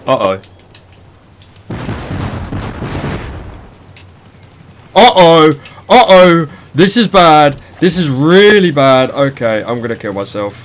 Uh-oh. Uh-oh. Uh-oh. This is bad. This is really bad. Okay, I'm gonna kill myself.